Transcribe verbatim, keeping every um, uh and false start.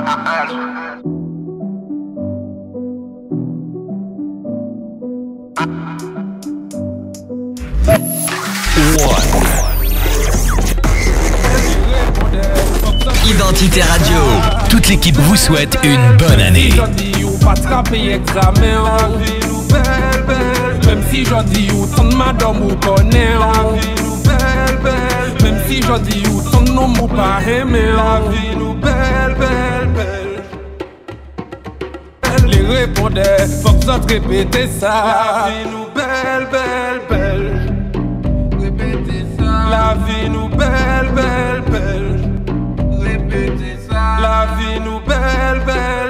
Identité Radio. Toute l'équipe vous souhaite une bonne année. Même si je dis où ton madame ou connaît la vie nous belle belle. Même si je dis où ton nom ou pas aimé la vie nous belle belle belle. Les répondait, faut que ça te répéter ça. La vie nous belle belle belle. Répétez ça. La vie nous belle belle belle. Répétez ça. La vie nous belle belle.